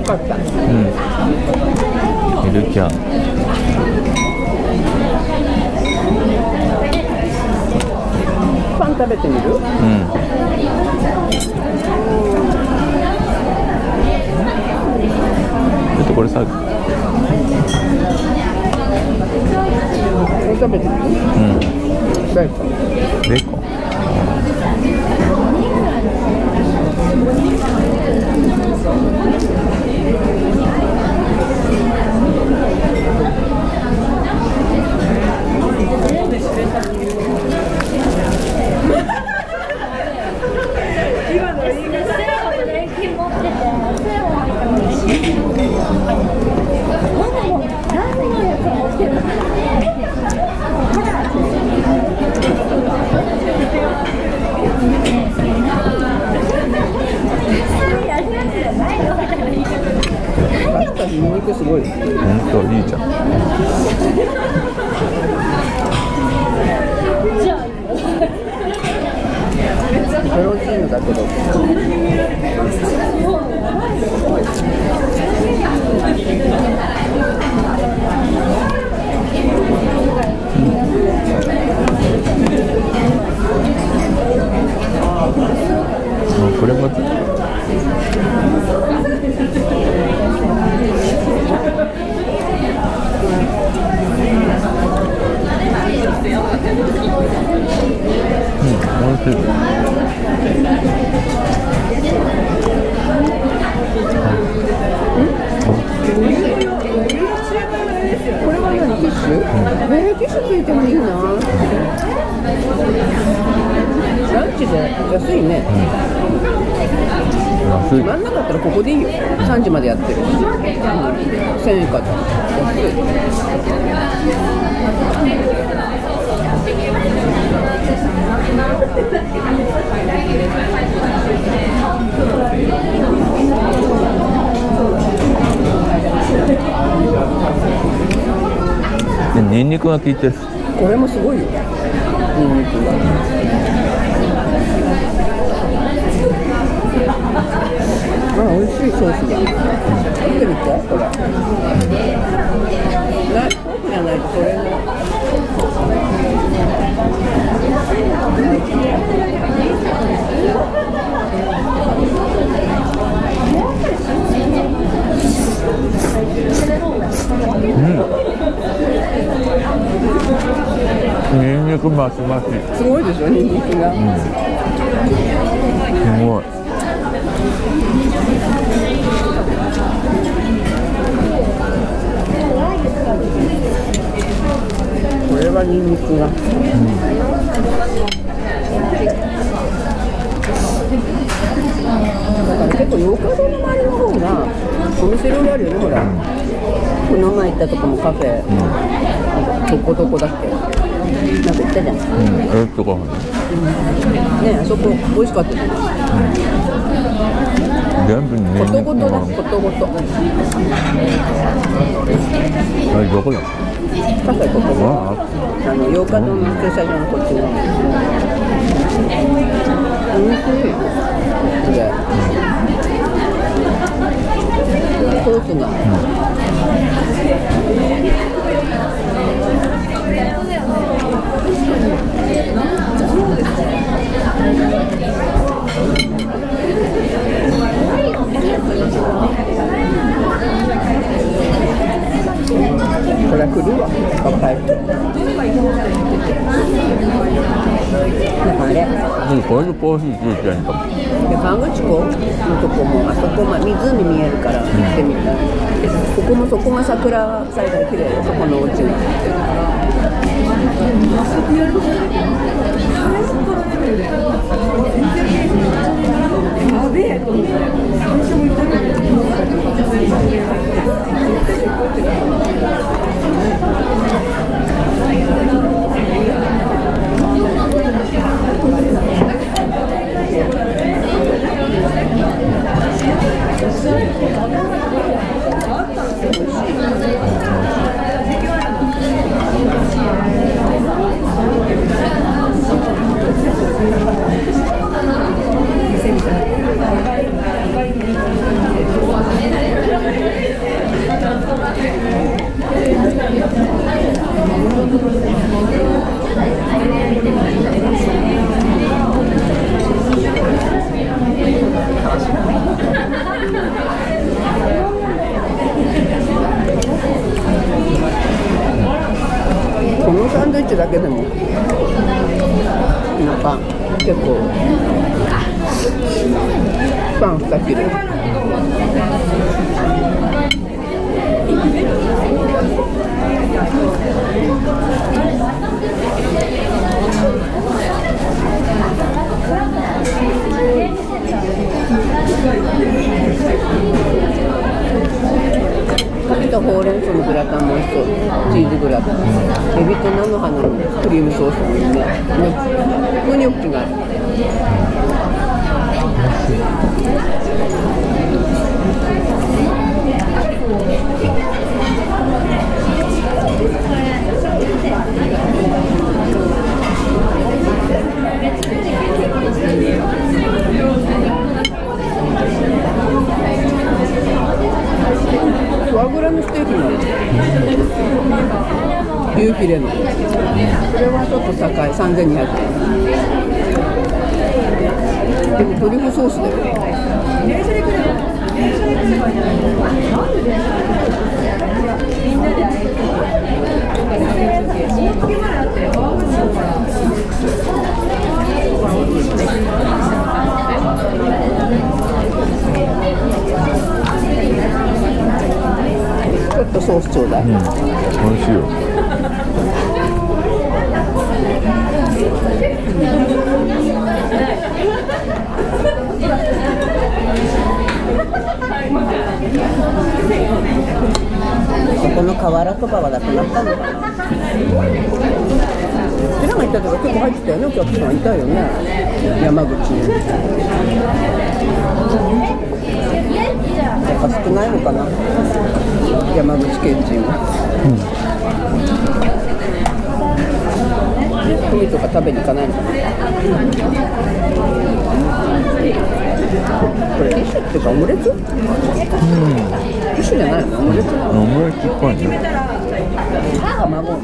かった。 うん。ゆるキャン。 パン食べてみる？ うん。ちょっとこれさ。 食べてみる？ うん。 ベーコン。 ベーコン。 ニンニクすごい。 ほんといいじゃん。 ペロチーノだけど。 これも。 これは何？ティッシュ？ティッシュついてもいいな。ランチで安いね。 安い。 真ん中だったらここでいいよ。3時までやってる。1000円か。安い。 ニンニクが効いてる。 これもすごいよ。ニンニクが。美味しいソースだ。見てみて、これ。フォークじゃないとこれも。 ニンニクマシマシ。 すごいでしょ、ニンニクが。 すごい。 これはニンニクが。だから結構洋華堂の周りの方がお店いろいろあるよね、ほら。この前行ったとこもカフェ、どこどこだっけ、なんか行ったじゃん。 とかね、あそこ美味しかったよね。 全部ね。 ことごとだ、ことごと。 あれどこだ？ カフェここ。洋華堂の駐車場のこっちの。美味しい。これ。ソースが。これ来るわ、若い人。なんかあれ。 これでコーヒーついてるんかも。 河口湖のとこもあそこま湖見えるから行ってみたい。ここもそこが桜咲いたら綺麗よ、そこのお家が。 パン2切れ。かけたほうれん草のグラタンも美味しそう。チーズグラタン、エビと菜の花のクリームソースもね、ムニョッキがある。フォアグラのステーキもある。牛フィレの。それはちょっと高い、3200円。でもトリュフソースだよ。ちょっとソースちょうだい。 美味しいよ。 ここの瓦そばはなくなったのかな。寺が行ったとか結構入ってたよね、お客さんいたよね、山口に。やっぱ少ないのかな、山口県人は。海とか食べに行かないのかな。これフィッシュっていうかオムレツ？フィッシュじゃないの？オムレツなの？ オムレツっぽいね。 卵。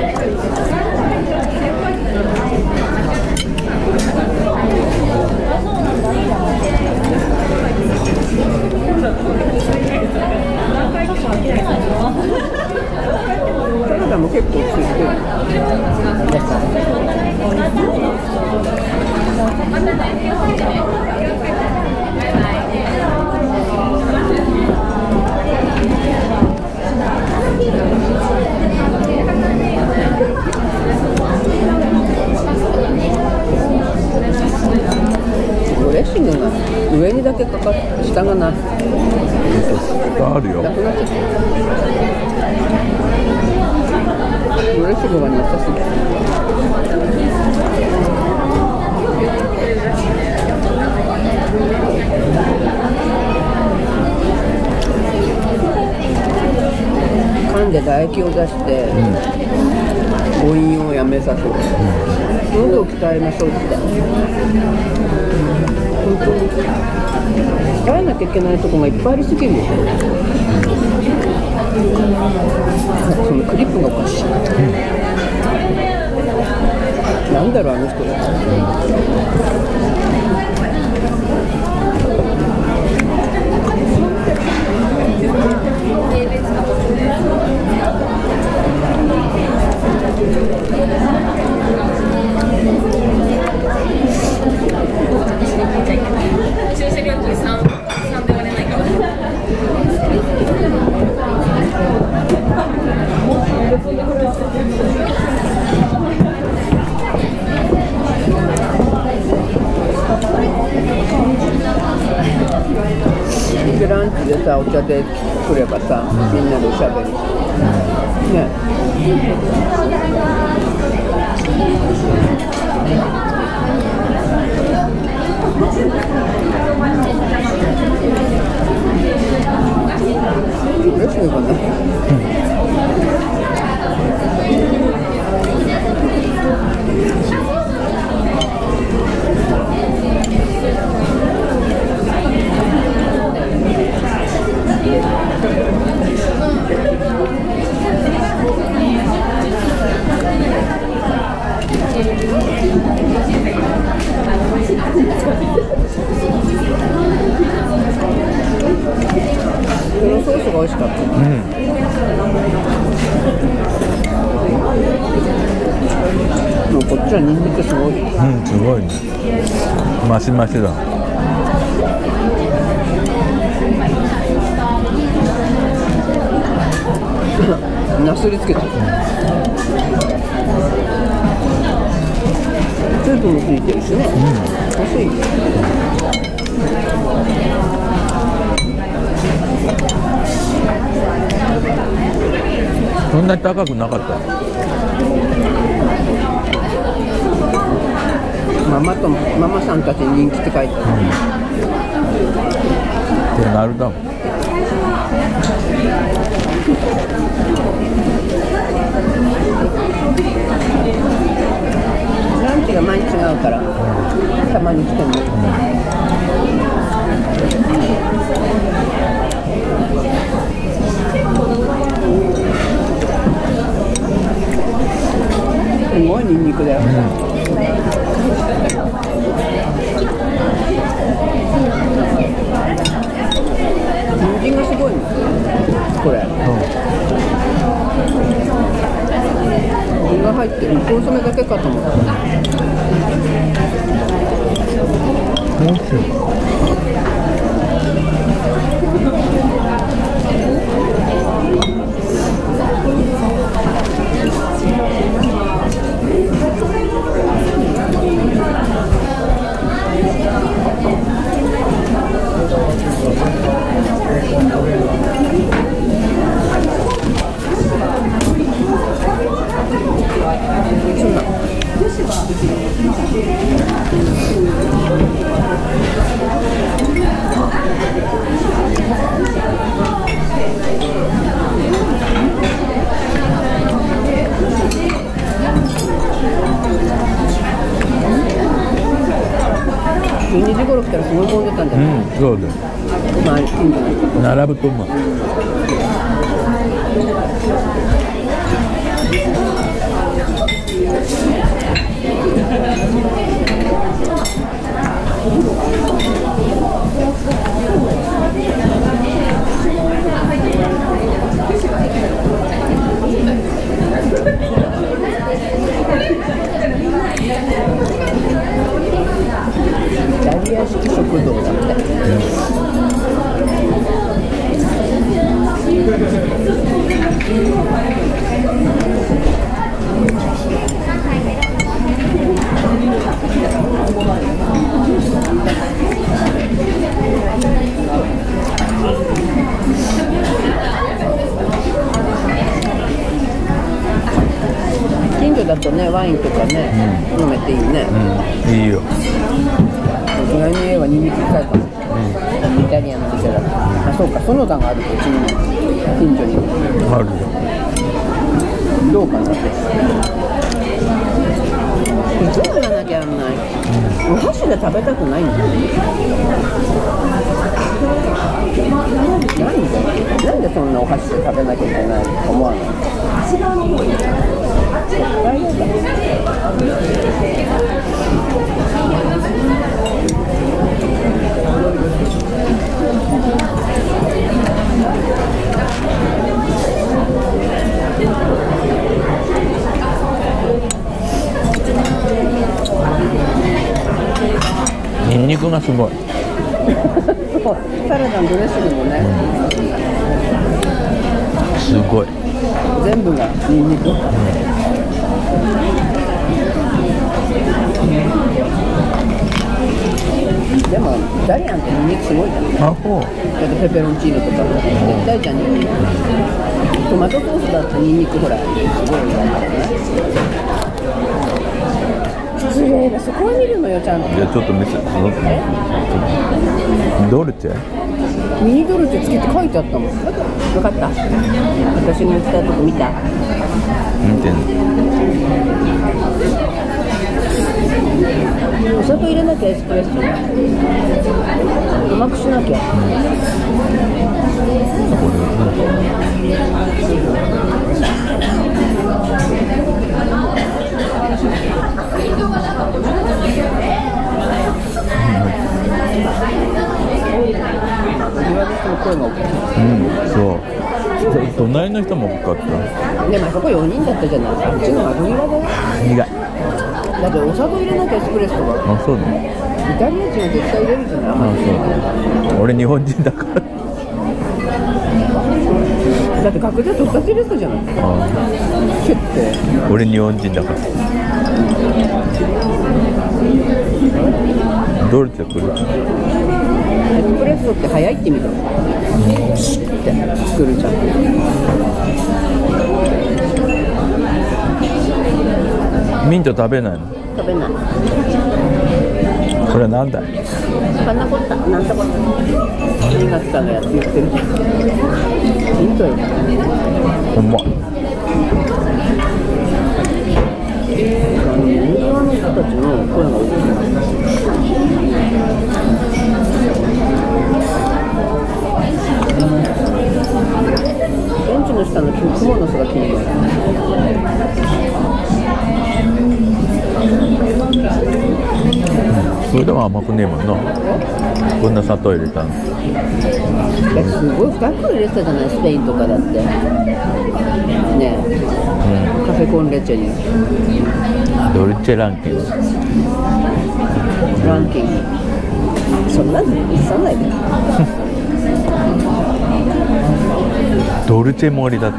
サラダも結構ついてる。ドレッシングが上にだけかかって下がなくあるよ。 なっちゃった。ドレッシングがなさすぎる。噛んで唾液を出して、母音をやめさせる。喉を鍛えましょうって。本当に鍛えなきゃいけないとこがいっぱいありすぎるよ。そのクリップがおかしい。なんだろうあの人。 駐車料金3で割れないから。 でランチでさお茶で来ればさ、みんなでおしゃべりね。嬉しいかな。このソースが美味しかった。もうこっちはニンニクすごい。 すごいね。マシマシだ。 薬つけてる。スープもついてるしね。安い。 そんなに高くなかった。 ママさんたちに人気って書いてある。 手軽だもん。 ランチが毎日違うから、たまに来ても。すごいニンニクだよ。人参がすごいのこれ。具が入ってる。コンソメだけかと思った。 おいしい。12時頃来たらすごい混んでたんじゃない？そうです。 まあいいんじゃない？ 並ぶと思う。 イタリア式食堂だって。近所だとね、ワインとかね、飲めていいね。 いいよ。 隣の家はニンニク使えたの。イタリアンの店だと。あ、そうか、園田があるとうちに近所に。 あるよ。 どうかなって。いつもやらなきゃやらない。お箸で食べたくないんだよ。なんでそんなお箸で食べなきゃいけないと思わない？絶対嫌だ。 ニンニクがすごい。 そうサラダのドレッシングもね、 すごい。 全部がニンニク。でもイタリアンってニンニクすごいじゃん。 あ、ほう。 だってペペロンチーノとか絶対じゃんニンニク。トマトソースだってニンニクほらすごいなんだろうね。失礼だ、そこを見るのよちゃんと。 じゃあちょっと見せて。ドルチェ？ ミニドルチェ付きって書いてあったもん。分かった。私も言ったとこ見た。 見てんの。 お砂糖入れなきゃエスプレッソ。うまくしなきゃ。 これそう。隣の人も多かった。 でもそこ4人だったじゃない。あっちの窓際だよ。 苦い。 だってお砂糖入れなきゃエスプレッソが。 あ、そうだ。 イタリア人は絶対入れるじゃない。 あ、そうだ。俺日本人だから。 だって学で取ったてる人じゃない。決定。 俺日本人だから。ドルチェ来る。 エスプレッソって早いってみた。シュッて作るじゃん。 ミント食べないの？ 食べない。 これなんだい？ パンナコッタ、なんとか。2月からやって言ってるじゃん。ミントよ。 ほんま。 インドの人たちの声が大きい。ベンチの下の雲の巣が気になる。 それでも甘くねえもんな。こんな砂糖入れたの。 すごい深く入れてたじゃない、スペインとかだってねえ、カフェコンレチェにドルチェランキング。 ランキングそんなの言さないでドルチェ盛りだって。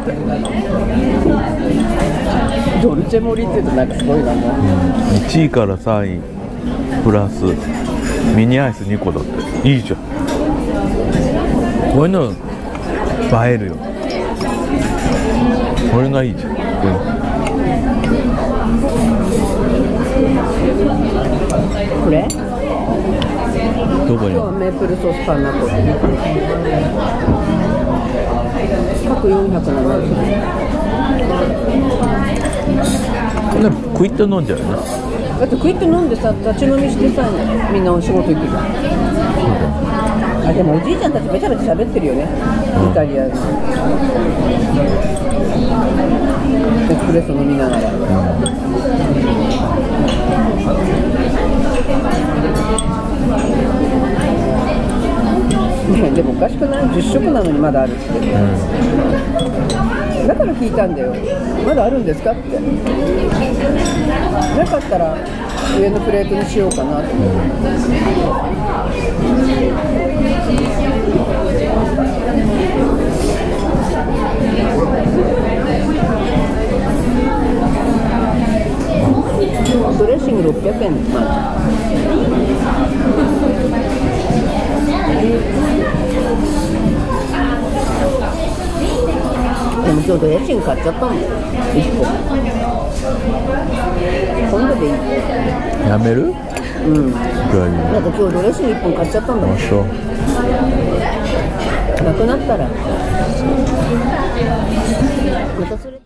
ドルチェ盛りって言うとなんかすごいな、 1位から3位プラスミニアイス2個だっていいじゃん。こういうの映えるよ。これがいいじゃん。 これどこに？ 今日はメープルソースパンナコッタ各470円。 クイッと飲んじゃうよな。 だってクイッと飲んでさ、立ち飲みしてさ、みんなお仕事行くじゃん。あ、でもおじいちゃんたちべちゃべちゃ喋ってるよね、イタリアの。エスプレッソ飲みながら。ねえ、でもおかしくない？ 10 食なのにまだあるって。だから聞いたんだよ。まだあるんですかって。なかったら上のプレートにしようかなって。ドレッシング600円です。でも今日ドレッシング買っちゃったんだよ、1個。今度でいい。 やめる？ うん。だって今日ドレッシング1本買っちゃったんだもん。 そう。 なくなったらまたそれ。